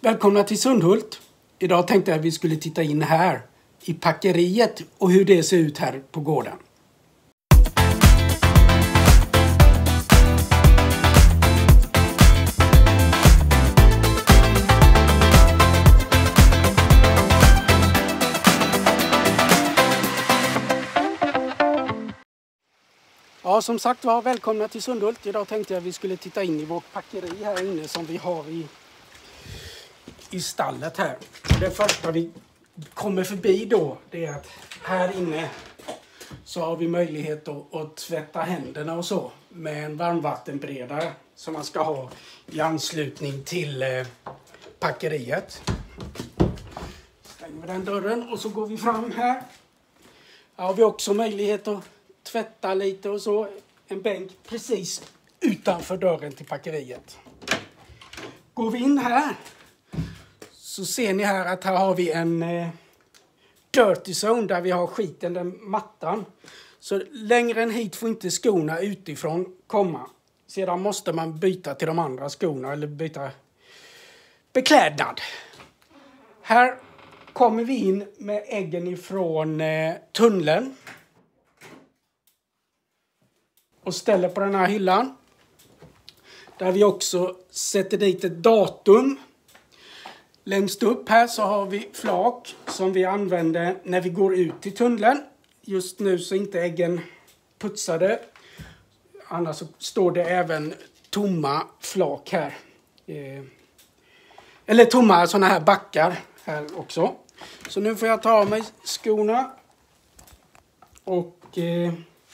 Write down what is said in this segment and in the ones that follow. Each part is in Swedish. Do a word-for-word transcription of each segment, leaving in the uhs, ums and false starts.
Välkomna till Sundhult. Idag tänkte jag att vi skulle titta in här i packeriet och hur det ser ut här på gården. Ja, som sagt var, välkomna till Sundhult. Idag tänkte jag att vi skulle titta in i vårt packeri här inne som vi har i, i stallet här. Det första vi kommer förbi då, det är att här inne så har vi möjlighet att, att tvätta händerna och så med en varmvattenberedare som man ska ha i anslutning till eh, packeriet. Stänger vi den dörren och så går vi fram här. Här har vi också möjlighet att tvätta lite och så. En bänk precis utanför dörren till packeriet. Går vi in här så ser ni här att här har vi en eh, dirty zone där vi har skiten, den mattan. Så längre än hit får inte skorna utifrån komma. Sedan måste man byta till de andra skorna eller byta beklädnad. Här kommer vi in med äggen ifrån eh, tunneln. Och ställer på den här hyllan. Där vi också sätter dit ett datum. Längst upp här så har vi flak som vi använder när vi går ut till tunneln. Just nu så är inte äggen putsade. Annars så står det även tomma flak här. Eh, eller tomma sådana här backar här också. Så nu får jag ta av mig skorna. Och eh,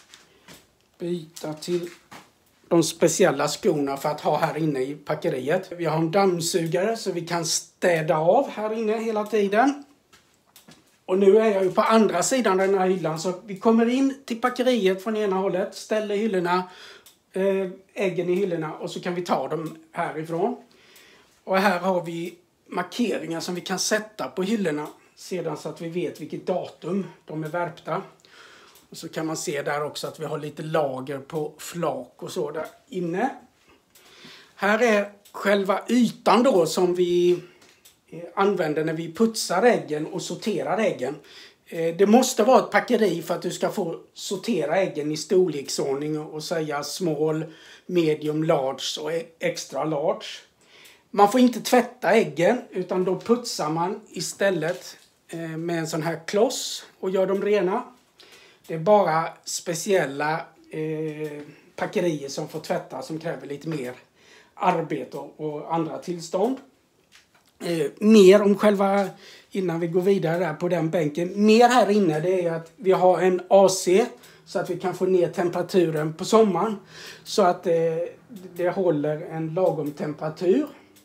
byta till de speciella skorna för att ha här inne i packeriet. Vi har en dammsugare så vi kan städa av här inne hela tiden. Och nu är jag ju på andra sidan den här hyllan så vi kommer in till packeriet från ena hållet, ställer hyllorna, äh, äggen i hyllorna och så kan vi ta dem härifrån. Och här har vi markeringar som vi kan sätta på hyllorna sedan så att vi vet vilket datum de är värpta. Och så kan man se där också att vi har lite lager på flak och så där inne. Här är själva ytan då som vi använder när vi putsar äggen och sorterar äggen. Det måste vara ett packeri för att du ska få sortera äggen i storleksordning och säga small, medium, large och extra large. Man får inte tvätta äggen utan då putsar man istället med en sån här kloss och gör dem rena. Det är bara speciella eh, packerier som får tvätta som kräver lite mer arbete och, och andra tillstånd. Eh, mer om själva, innan vi går vidare där på den bänken. Mer här inne det är att vi har en A C så att vi kan få ner temperaturen på sommaren. Så att eh, det håller en lagom temperatur.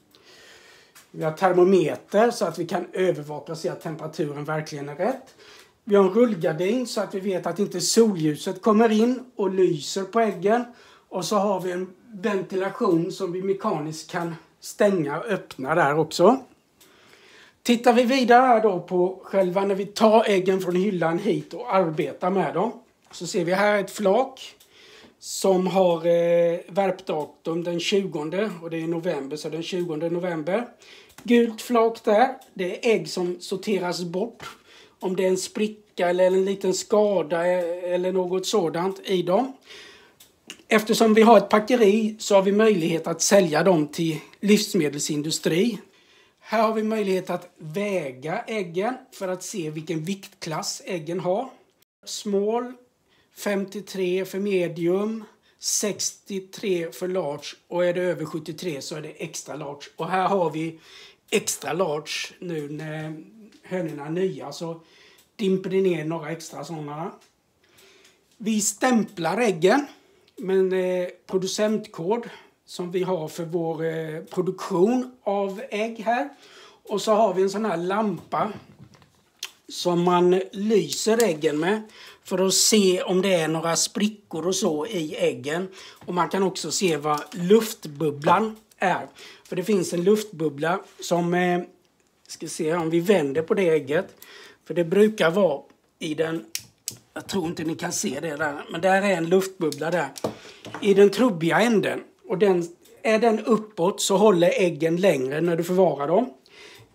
Vi har termometer så att vi kan övervaka och se att temperaturen verkligen är rätt. Vi har en rullgardin så att vi vet att inte solljuset kommer in och lyser på äggen. Och så har vi en ventilation som vi mekaniskt kan stänga och öppna där också. Tittar vi vidare här då på själva när vi tar äggen från hyllan hit och arbetar med dem. Så ser vi här ett flak som har eh, värpdatum den tjugonde och det är november så den tjugonde november. Gult flak där, det är ägg som sorteras bort. Om det är en spricka eller en liten skada eller något sådant i dem. Eftersom vi har ett packeri så har vi möjlighet att sälja dem till livsmedelsindustri. Här har vi möjlighet att väga äggen för att se vilken viktklass äggen har. Small, femtiotre för medium, sextiotre för large och är det över sjuttiotre så är det extra large. Och här har vi extra large nu när hönorna är nya så dimper det ner några extra sådana. Vi stämplar äggen med en eh, producentkod som vi har för vår eh, produktion av ägg här. Och så har vi en sån här lampa som man lyser äggen med för att se om det är några sprickor och så i äggen. Och man kan också se vad luftbubblan är. För det finns en luftbubbla som eh, ska se om vi vänder på det ägget. För det brukar vara i den, jag tror inte ni kan se det där, men där är en luftbubbla där. I den trubbiga änden. Och den, är den uppåt så håller äggen längre när du förvarar dem.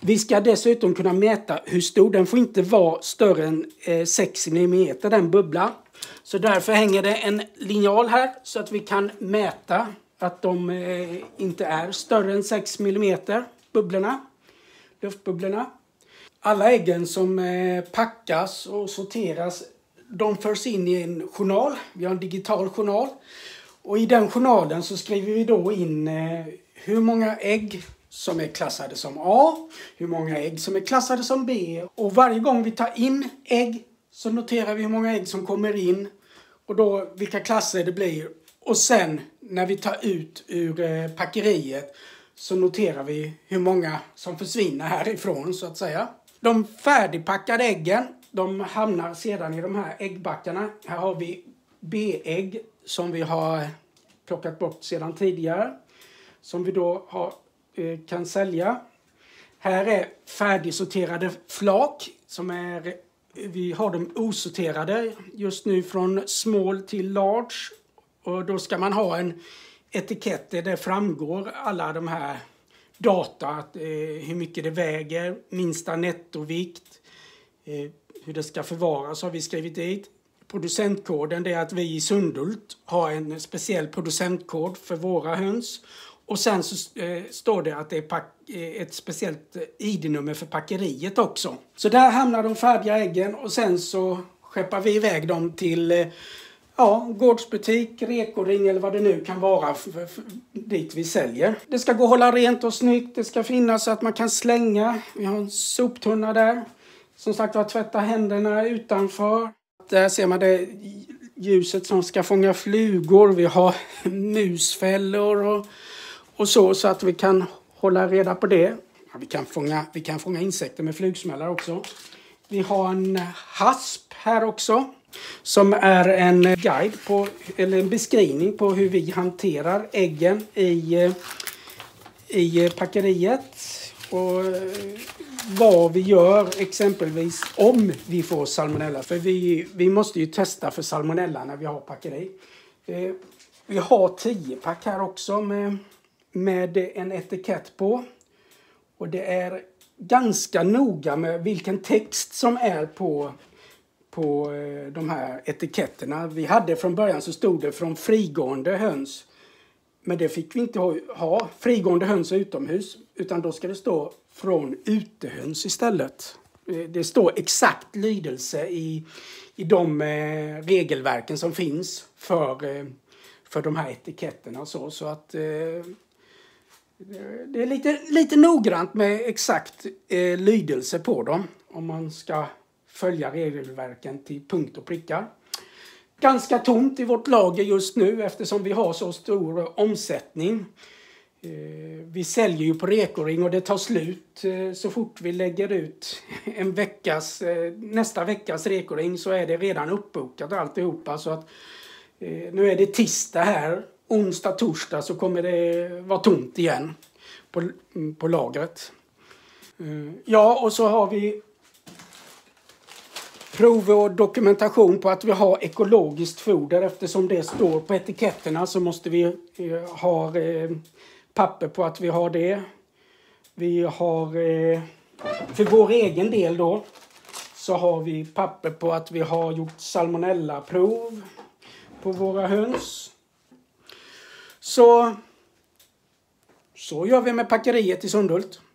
Vi ska dessutom kunna mäta hur stor. Den får inte vara större än eh, sex millimeter, den bubblan. Så därför hänger det en linjal här så att vi kan mäta att de eh, inte är större än sex millimeter, bubblorna, luftbubblorna. Alla äggen som eh, packas och sorteras, de förs in i en journal. Vi har en digital journal. Och i den journalen så skriver vi då in eh, hur många ägg som är klassade som A, hur många ägg som är klassade som B. Och varje gång vi tar in ägg så noterar vi hur många ägg som kommer in och då vilka klasser det blir. Och sen när vi tar ut ur eh, packeriet så noterar vi hur många som försvinner härifrån så att säga. De färdigpackade äggen, de hamnar sedan i de här äggbackarna. Här har vi B-ägg som vi har plockat bort sedan tidigare. Som vi då har, eh, kan sälja. Här är färdigsorterade flak som är, vi har dem osorterade just nu från small till large. Och då ska man ha en etikett där det framgår alla de här data, att, eh, hur mycket det väger, minsta nettovikt, eh, hur det ska förvaras har vi skrivit dit. Producentkoden det är att vi i Sundhult har en speciell producentkod för våra höns. Och sen så eh, står det att det är pack, eh, ett speciellt I D-nummer för packeriet också. Så där hamnar de färdiga äggen och sen så skeppar vi iväg dem till eh, ja, gårdsbutik, rekoring eller vad det nu kan vara för, för, för, dit vi säljer. Det ska gå att hålla rent och snyggt. Det ska finnas så att man kan slänga. Vi har en soptunna där. Som sagt var, tvätta händerna utanför. Där ser man det ljuset som ska fånga flugor. Vi har musfällor och, och så, så att vi kan hålla reda på det. Ja, vi, kan fånga, vi kan fånga insekter med flugsmällare också. Vi har en hasp här också. Som är en guide på, eller en beskrivning på hur vi hanterar äggen i, i packeriet. Och vad vi gör exempelvis om vi får salmonella. För vi, vi måste ju testa för salmonella när vi har packeri. Vi har tio pack här också med, med en etikett på. Och det är ganska noga med vilken text som är på på de här etiketterna. Vi hade från början så stod det från frigående höns. Men det fick vi inte ha, ha frigående höns utomhus. Utan då ska det stå från utehöns istället. Det står exakt lydelse i, i de eh, regelverken som finns för, eh, för de här etiketterna. Så, så att eh, det är lite, lite noggrant med exakt eh, lydelse på dem. Om man ska följa regelverken till punkt och prickar. Ganska tomt i vårt lager just nu eftersom vi har så stor omsättning. Vi säljer ju på rekoring och det tar slut så fort vi lägger ut en veckas, nästa veckas rekoring så är det redan uppbokat alltihopa. Så att, nu är det tisdag här, onsdag, torsdag så kommer det vara tomt igen på, på lagret. Ja, och så har vi prov och dokumentation på att vi har ekologiskt foder. Eftersom det står på etiketterna så måste vi ha eh, papper på att vi har det. Vi har, eh, för vår egen del då, så har vi papper på att vi har gjort salmonellaprov på våra höns. Så, så gör vi med packeriet i Sundhult.